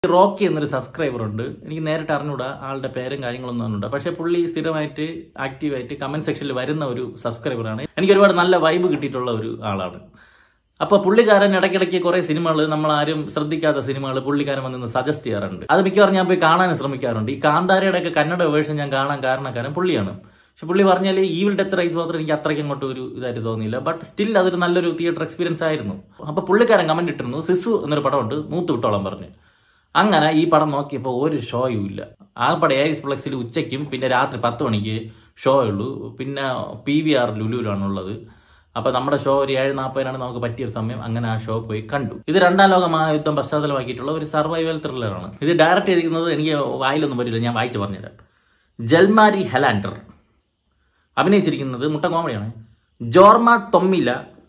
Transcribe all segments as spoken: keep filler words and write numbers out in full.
Rocky എന്നൊരു subscriber ഉണ്ട്. എനിക്ക് നേരിട്ട് അറിഞ്ഞൂടാ ആളുടെ പേരും കാര്യങ്ങളൊന്നും അറിഞ്ഞൂടാ. പക്ഷെ പുള്ളി സ്ഥിരമായിട്ട് ആക്റ്റീവായിട്ട് കമന്റ് സെക്ഷനിൽ വരുന്ന ഒരു സബ്സ്ക്രൈബറാണ്. എനിക്ക് ഒരുപാട് നല്ല വൈബ് കിട്ടിയിട്ടുള്ള ഒരു ആളാണ്. അപ്പൊ പുള്ളിക്കാരൻ ഇടയ്ക്കിടയ്ക്ക് കുറെ സിനിമകൾ, നമ്മൾ ആരും ശ്രദ്ധിക്കാത്ത സിനിമകൾ പുള്ളിക്കാരൻ വന്ന് സജസ്റ്റ് ചെയ്യാറുണ്ട്. അത് മിക്കവാറും ഞാൻ പോയി കാണാൻ ശ്രമിക്കാറുണ്ട്. ഈ കാന്താരയുടെ ഒക്കെ കന്നഡ വേർഷൻ ഞാൻ കാണാൻ കാരണക്കാരൻ പുള്ളിയാണ്. പക്ഷെ പുള്ളി പറഞ്ഞാൽ ഈവിൽ ഡെത്ത് റൈസ് മാത്രം എനിക്ക് അത്രയ്ക്ക് അങ്ങോട്ട് ഒരു ഇതായിട്ട് തോന്നിയില്ല. ബട്ട് സ്റ്റിൽ അതൊരു നല്ലൊരു തിയേറ്റർ എക്സ്പീരിയൻസ് ആയിരുന്നു. അപ്പൊ പുള്ളിക്കാരൻ കമന്റ് ഇട്ടിരുന്നു, സിസു എന്നൊരു പടമുണ്ട് മൂത്ത് വിട്ടോളം പറഞ്ഞു. അങ്ങനെ ഈ പടം നോക്കിയപ്പോൾ ഒരു ഷോയും ഇല്ല. ആ പടം എയറിസ് ഫ്ലെക്സിൽ ഉച്ചയ്ക്കും പിന്നെ രാത്രി പത്ത് മണിക്ക് ഷോ ഉള്ളൂ. പിന്നെ പി വി ആർ ലുലുവിലാണുള്ളത്. അപ്പൊ നമ്മുടെ ഷോ ഒരു ഏഴ് നാൽപ്പതിനാണ് നമുക്ക് പറ്റിയൊരു സമയം. അങ്ങനെ ആ ഷോ പോയി കണ്ടു. ഇത് രണ്ടാം ലോക മഹായുദ്ധം പശ്ചാത്തലമാക്കിയിട്ടുള്ള ഒരു സർവൈവൽ ത്രില്ലറാണ്. ഇത് ഡയറക്ട് ചെയ്തിരിക്കുന്നത് എനിക്ക് വായിലൊന്നും പറ്റില്ല, ഞാൻ വായിച്ചു പറഞ്ഞുതരാം. ജൽമാരി ഹെലാൻഡർ. അഭിനയിച്ചിരിക്കുന്നത് മുട്ട കോമഡിയാണ്. ജോർമ തൊമ്മില,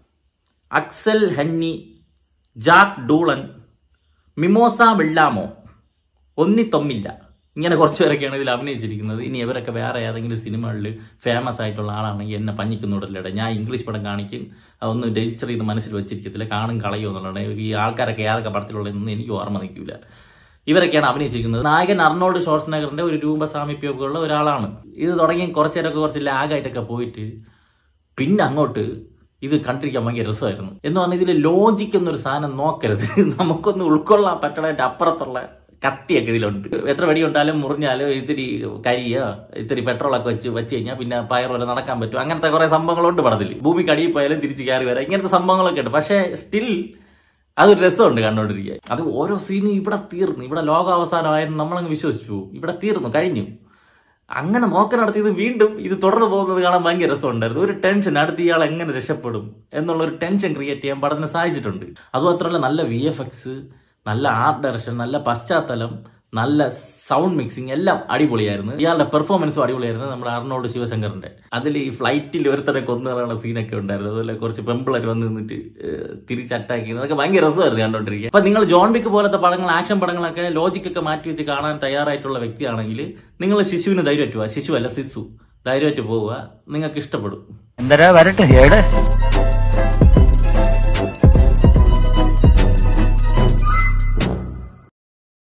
അക്സൽ ഹന്നി, ജാക്ക് ഡൂളൻ, മിമോസ വെള്ളാമോ, ഒന്നി തൊമ്മില്ല, ഇങ്ങനെ കുറച്ച് പേരൊക്കെയാണ് ഇതിൽ അഭിനയിച്ചിരിക്കുന്നത്. ഇനി ഇവരൊക്കെ വേറെ ഏതെങ്കിലും സിനിമകളിൽ ഫേമസ് ആയിട്ടുള്ള ആളാണെങ്കിൽ എന്നെ പഞ്ഞിക്കുന്നുടല്ലേ. ഞാൻ ഇംഗ്ലീഷ് പടം കാണിക്കും, അതൊന്ന് രജിസ്റ്റർ ചെയ്ത് മനസ്സിൽ വെച്ചിരിക്കത്തില്ല, കാണും കളയോ എന്നുള്ളത്. ഈ ആൾക്കാരൊക്കെ ഏതൊക്കെ പടത്തിലുള്ളതെന്ന് എനിക്ക് ഓർമ്മ നിൽക്കില്ല. ഇവരൊക്കെയാണ് അഭിനയിച്ചിരിക്കുന്നത്. നായകൻ അർണോൾഡ് ഷ്വാർസ്നെഗറിന്റെ ഒരു രൂപ സാമീപ്യമൊക്കെ ഉള്ള ഒരാളാണ്. ഇത് തുടങ്ങി കുറച്ചു നേരമൊക്കെ കുറച്ച് ലാഗായിട്ടൊക്കെ പോയിട്ട് പിന്നെ അങ്ങോട്ട് ഇത് കണ്ടിരിക്കാൻ ഭയങ്കര രസമായിരുന്നു. എന്ന് പറഞ്ഞാൽ ഇതിൽ ലോജിക് എന്നൊരു സാധനം നോക്കരുത്. നമുക്കൊന്ന് ഉൾക്കൊള്ളാൻ പറ്റണതിന്റെ അപ്പുറത്തുള്ള കത്തിയൊക്കെ ഇതിലുണ്ട്. എത്ര വെടി ഉണ്ടാലും മുറിഞ്ഞാലും ഇത്തിരി കരിയോ ഇത്തിരി പെട്രോളൊക്കെ വെച്ച് വെച്ച് കഴിഞ്ഞാൽ പിന്നെ പയർ പോലെ നടക്കാൻ പറ്റും. അങ്ങനത്തെ കുറെ സംഭവങ്ങളുണ്ട് പടത്തിൽ. ഭൂമിക്ക് അടിയിൽ പോയാലും തിരിച്ച് കയറി വരാം, ഇങ്ങനത്തെ സംഭവങ്ങളൊക്കെ ഉണ്ട്. പക്ഷേ സ്റ്റിൽ അതൊരു രസമുണ്ട് കണ്ടോണ്ടിരിക്കുക. അത് ഓരോ സീനും ഇവിടെ തീർന്നു, ഇവിടെ ലോകാവസാനമായിരുന്നു നമ്മളങ്ങ് വിശ്വസിച്ചു, ഇവിടെ തീർന്നു കഴിഞ്ഞു. അങ്ങനെ നോക്കാനടുത്ത് ഇത് വീണ്ടും ഇത് തുടർന്ന് പോകുന്നത് കാണാൻ ഭയങ്കര രസമുണ്ടായിരുന്നു. ഒരു ടെൻഷൻ, അടുത്ത് ഇയാൾ എങ്ങനെ രക്ഷപ്പെടും എന്നുള്ള ഒരു ടെൻഷൻ ക്രിയേറ്റ് ചെയ്യാൻ പടത്തിന് സാധിച്ചിട്ടുണ്ട്. അതുമാത്രമല്ല നല്ല വി എഫ് എക്സ്, നല്ല ആർട്ട് ഡയറക്ഷൻ, നല്ല പശ്ചാത്തലം, നല്ല സൗണ്ട് മിക്സിങ് എല്ലാം അടിപൊളിയായിരുന്നു. ഇയാളുടെ പെർഫോമൻസും അടിപൊളിയായിരുന്നു. നമ്മുടെ അർണോൾഡ് ശിവശങ്കറിന്റെ അതിൽ ഈ ഫ്ലൈറ്റിൽ ഒരുത്തരെ കൊന്നുകളാനുള്ള സീനൊക്കെ ഉണ്ടായിരുന്നു. അതുപോലെ കുറച്ച് പെമ്പിളർ വന്ന് നിന്നിട്ട് തിരിച്ച് അറ്റാക്ക് ചെയ്യുന്നത് അതൊക്കെ ഭയങ്കര രസമായിരുന്നു കണ്ടോണ്ടിരിക്കുക. അപ്പൊ നിങ്ങൾ ജോൺ വിക്ക് പോലത്തെ പടങ്ങൾ, ആക്ഷൻ പടങ്ങളൊക്കെ ലോജിക്കൊക്കെ മാറ്റി വെച്ച് കാണാൻ തയ്യാറായിട്ടുള്ള വ്യക്തിയാണെങ്കിൽ നിങ്ങൾ ശിശുവിന് ധൈര്യമായിട്ട് പോവുക. ശിശു അല്ല സിസു, ധൈര്യമായിട്ട് പോവുക, നിങ്ങൾക്ക് ഇഷ്ടപ്പെടും. എന്തരാ വരട്ടെ.